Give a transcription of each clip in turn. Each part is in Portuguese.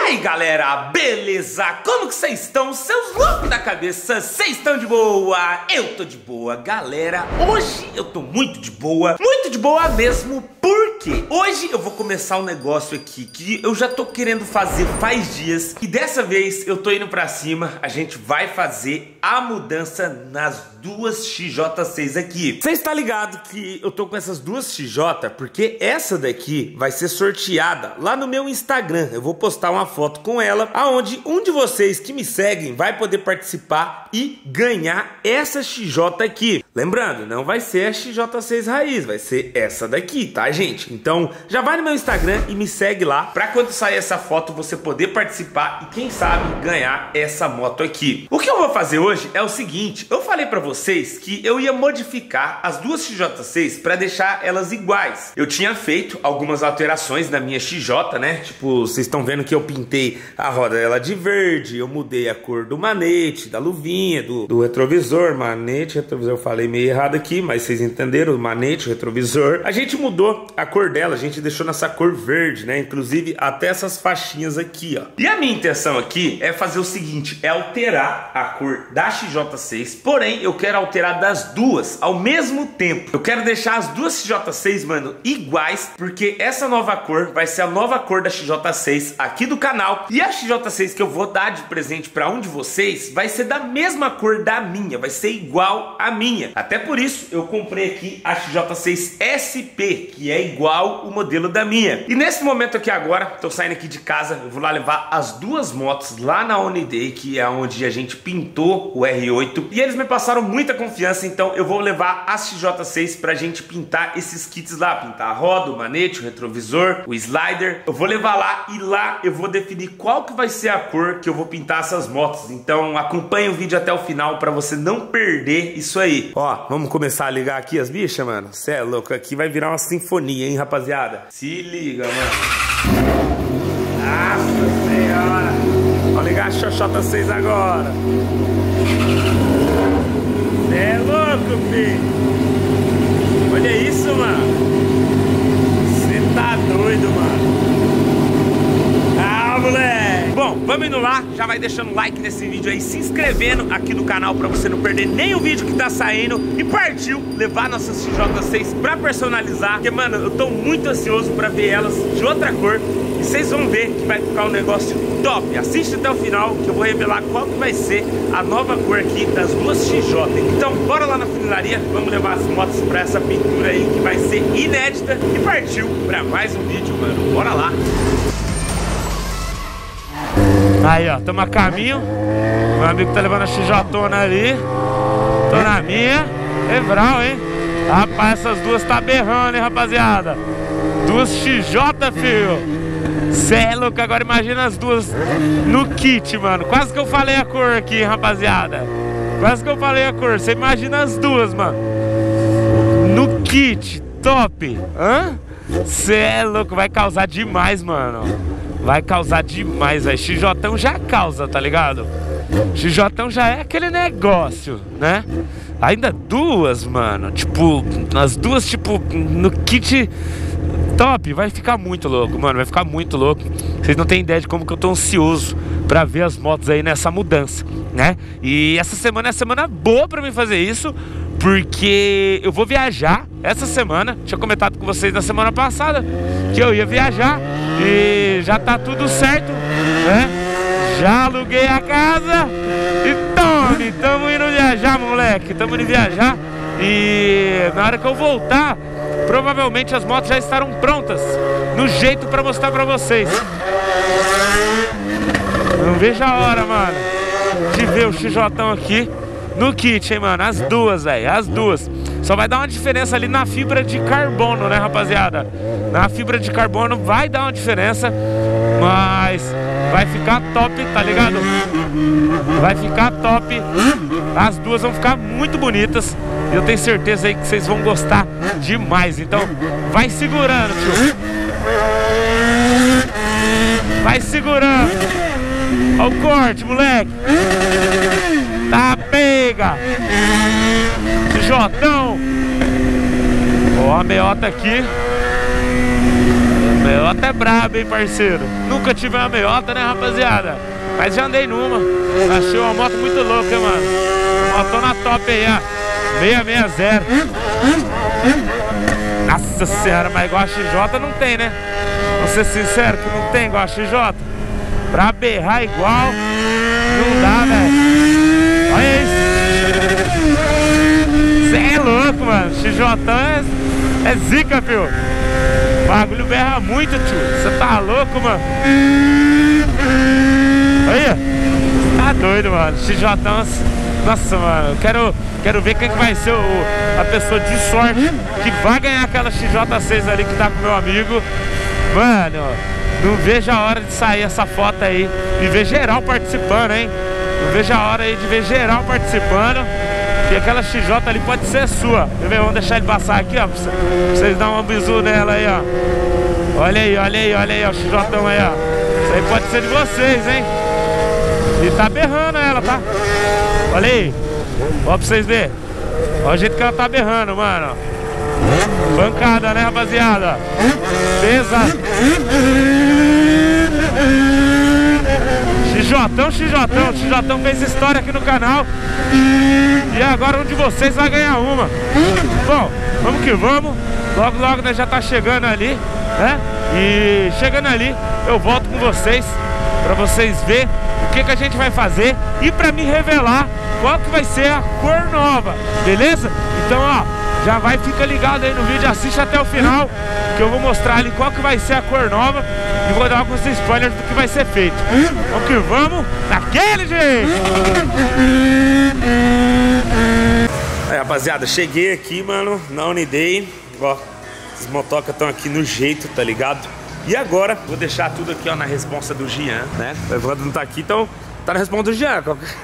aí galera, beleza? Como que vocês estão? Seus loucos da cabeça, vocês estão de boa? Eu tô de boa, galera. Hoje eu tô muito de boa mesmo, porque hoje eu vou começar um negócio aqui que eu já tô querendo fazer faz dias. E dessa vez eu tô indo pra cima, a gente vai fazer a mudança nas duas XJ6 aqui. Você está ligado que eu tô com essas duas XJ porque essa daqui vai ser sorteada lá no meu Instagram. Eu vou postar uma foto com ela, aonde um de vocês que me seguem vai poder participar e ganhar essa XJ aqui. Lembrando, não vai ser a XJ6 raiz, vai ser essa daqui, tá, gente? Então já vai no meu Instagram e me segue lá pra quando sair essa foto você poder participar e quem sabe ganhar essa moto aqui. O que eu vou fazer hoje é o seguinte: eu falei pra vocês que eu ia modificar as duas XJ6 pra deixar elas iguais. Eu tinha feito algumas alterações na minha XJ, né? Tipo, vocês estão vendo que eu pintei a roda dela de verde, eu mudei a cor do manete, da luvinha, do retrovisor. Manete, retrovisor, eu falei meio errado aqui, mas vocês entenderam, o manete, o retrovisor. A gente mudou a cor dela, a gente deixou nessa cor verde, né? Inclusive até essas faixinhas aqui, ó. E a minha intenção aqui é fazer o seguinte, é alterar a cor da XJ6, porém eu quero alterar das duas ao mesmo tempo. Eu quero deixar as duas XJ6, mano, iguais, porque essa nova cor vai ser a nova cor da XJ6 aqui do canal. E a XJ6 que eu vou dar de presente pra um de vocês vai ser da mesma cor da minha, vai ser igual à minha. Até por isso eu comprei aqui a XJ6 SP, que é igual o modelo da minha. E nesse momento aqui agora, tô saindo aqui de casa, eu vou lá levar as duas motos lá na Holiday, que é onde a gente pintou o R8. E eles me passaram muita confiança, então eu vou levar as XJ6 pra gente pintar esses kits lá. Pintar a roda, o manete, o retrovisor, o slider. Eu vou levar lá e lá eu vou definir qual que vai ser a cor que eu vou pintar essas motos. Então acompanhe o vídeo até o final pra você não perder isso aí. Ó, vamos começar a ligar aqui as bichas, mano? Cê é louco, aqui vai virar uma sinfonia, hein, rapaziada? Se liga, mano. Nossa senhora. Vamos ligar a XJ6 agora. Cê é louco, filho. Olha isso, mano. Você tá doido, mano. Ah, moleque. Bom, vamos indo lá. Já vai deixando like nesse vídeo aí, se inscrevendo aqui no canal pra você não perder nenhum vídeo que tá saindo. E partiu levar nossas XJ6 pra personalizar. Porque, mano, eu tô muito ansioso pra ver elas de outra cor. E vocês vão ver que vai ficar um negócio top. Assiste até o final que eu vou revelar qual que vai ser a nova cor aqui das duas XJ. Então bora lá na funilaria, vamos levar as motos pra essa pintura aí que vai ser inédita. E partiu pra mais um vídeo, mano. Bora lá. Aí, ó, tamo a caminho. Meu amigo tá levando a XJ ali. Tô na minha. É brau, hein? Rapaz, essas duas tá berrando, hein, rapaziada? Duas XJ, filho. Cê é louco, agora imagina as duas no kit, mano. Quase que eu falei a cor aqui, rapaziada. Quase que eu falei a cor. Você imagina as duas, mano. No kit, top. Hã? Cê é louco, vai causar demais, mano. Vai causar demais, velho. XJ já causa, tá ligado? XJ já é aquele negócio, né? Ainda duas, mano. Tipo, as duas, tipo, no kit top. Vai ficar muito louco, mano. Vai ficar muito louco. Vocês não têm ideia de como que eu tô ansioso pra ver as motos aí nessa mudança, né? E essa semana é semana boa pra mim fazer isso, porque eu vou viajar essa semana. Tinha comentado com vocês na semana passada que eu ia viajar e já tá tudo certo, né? Já aluguei a casa e tamo indo viajar, moleque. Tamo indo viajar e na hora que eu voltar, provavelmente as motos já estarão prontas no jeito pra mostrar pra vocês. Não vejo a hora, mano, de ver o XJ aqui no kit, hein, mano. As duas, velho, as duas. Só vai dar uma diferença ali na fibra de carbono, né, rapaziada? Na fibra de carbono vai dar uma diferença, mas vai ficar top, tá ligado? Vai ficar top. As duas vão ficar muito bonitas. E eu tenho certeza aí que vocês vão gostar demais. Então, vai segurando, tio. Vai segurando. Olha o corte, moleque. Tá, pega. Jotão. Ó a meiota aqui. Meiota é brabo, hein, parceiro? Nunca tive uma meiota, né, rapaziada? Mas já andei numa. Achei uma moto muito louca, hein, mano. Motona top aí, ó. 660. Nossa senhora, mas igual a XJ não tem, né? Vou ser sincero que não tem igual a XJ. Pra berrar igual, não dá, velho. Olha isso. Cê é louco, mano. XJ é zica, filho. O bagulho berra muito, tio. Você tá louco, mano. Olha. Tá doido, mano. XJ. Nossa, mano. Quero ver quem que vai ser a pessoa de sorte que vai ganhar aquela XJ6 ali que tá com meu amigo. Mano, não vejo a hora de sair essa foto aí e ver geral participando, hein? Não vejo a hora aí de ver geral participando. E aquela XJ ali pode ser sua. Vamos deixar ele passar aqui, ó, pra vocês darem um bisu nela aí, ó. Olha aí, ó, o XJ aí, ó. Isso aí pode ser de vocês, hein? E tá berrando ela, tá? Olha aí. Ó, pra vocês verem. Olha o jeito que ela tá berrando, mano. Pancada, né, rapaziada? Pesado. XJ fez história aqui no canal. E agora um de vocês vai ganhar uma. Bom, vamos que vamos. Logo, logo nós já tá chegando ali, né? E chegando ali, eu volto com vocês pra vocês verem o que a gente vai fazer e pra me revelar qual que vai ser a cor nova, beleza? Então, ó, já vai, fica ligado aí no vídeo, assiste até o final, que eu vou mostrar ali qual que vai ser a cor nova e vou dar alguns spoilers do que vai ser feito. Vamos que vamos, daquele jeito! Aí, rapaziada, cheguei aqui, mano, na Uniday. Ó, as motocas estão aqui no jeito, tá ligado? E agora, vou deixar tudo aqui, ó, na responsa do Jean, né? O Evandro não tá aqui, então tá na responsa do Jean.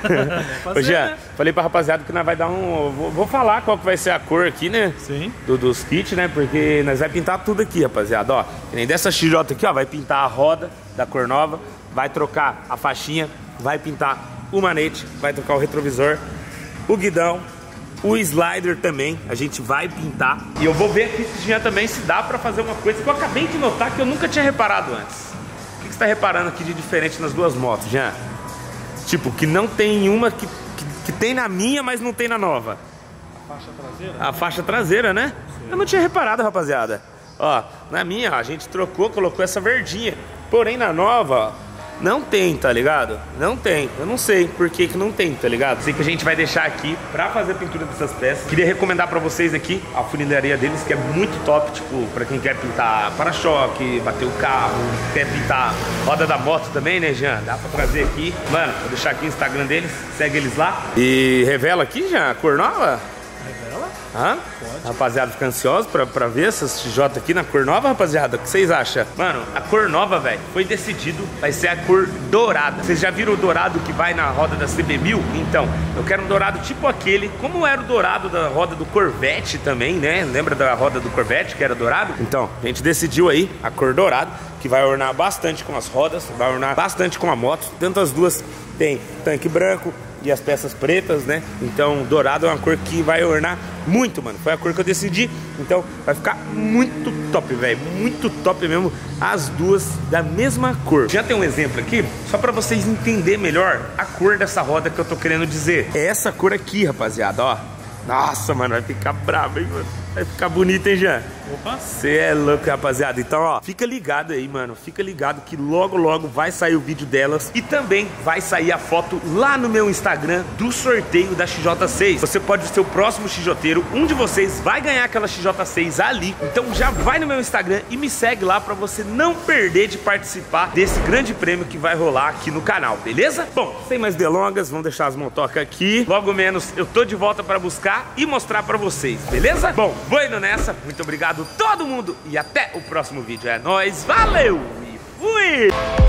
Ô, Jean, né? Falei pra rapaziada que nós vai dar um... Vou falar qual que vai ser a cor aqui, né? Sim. Dos kits, né? Porque nós vai pintar tudo aqui, rapaziada, ó. Que nem dessa XJ aqui, ó, vai pintar a roda da cor nova, vai trocar a faixinha, vai pintar o manete, vai trocar o retrovisor, o guidão, o slider também, a gente vai pintar. E eu vou ver aqui se Jean também se dá pra fazer uma coisa que eu acabei de notar que eu nunca tinha reparado antes. O que você tá reparando aqui de diferente nas duas motos, Jean? Tipo, que não tem uma que tem na minha, mas não tem na nova. A faixa traseira? A faixa traseira, né? Sim. Eu não tinha reparado, rapaziada. Ó, na minha, ó, a gente trocou, colocou essa verdinha. Porém, na nova, ó, não tem, tá ligado? Não tem. Eu não sei por que não tem, tá ligado? Sei que a gente vai deixar aqui pra fazer a pintura dessas peças. Queria recomendar pra vocês aqui a funilaria deles, que é muito top, tipo, pra quem quer pintar para-choque, bater o carro, quer pintar roda da moto também, né, Jean? Dá pra trazer aqui. Mano, vou deixar aqui o Instagram deles, segue eles lá. E revela aqui, Jean, a cor nova? Revela? Hã? Pode. Rapaziada, fica ansioso pra ver essas XJ aqui na cor nova, rapaziada? O que vocês acham? Mano, a cor nova, velho, foi decidido, vai ser a cor dourada. Vocês já viram o dourado que vai na roda da CB1000? Então, eu quero um dourado tipo aquele, como era o dourado da roda do Corvette também, né? Lembra da roda do Corvette que era dourado? Então, a gente decidiu aí a cor dourado, que vai ornar bastante com as rodas, vai ornar bastante com a moto. Tanto as duas tem tanque branco e as peças pretas, né? Então, dourado é uma cor que vai ornar muito, mano. Foi a cor que eu decidi. Então, vai ficar muito top, velho. Muito top mesmo. As duas da mesma cor. Já tem um exemplo aqui, só pra vocês entenderem melhor a cor dessa roda que eu tô querendo dizer. É essa cor aqui, rapaziada, ó. Nossa, mano, vai ficar brabo, hein, mano. Vai ficar bonito, hein, Jean? Opa! Você é louco, rapaziada. Então, ó, fica ligado aí, mano. Fica ligado que logo, logo vai sair o vídeo delas. E também vai sair a foto lá no meu Instagram do sorteio da XJ6. Você pode ser o próximo XJeiro. Um de vocês vai ganhar aquela XJ6 ali. Então já vai no meu Instagram e me segue lá pra você não perder de participar desse grande prêmio que vai rolar aqui no canal, beleza? Bom, sem mais delongas, vamos deixar as motocas aqui. Logo menos eu tô de volta pra buscar e mostrar pra vocês, beleza? Bom, vou indo nessa. Muito obrigado todo mundo e até o próximo vídeo. É nóis, valeu e fui!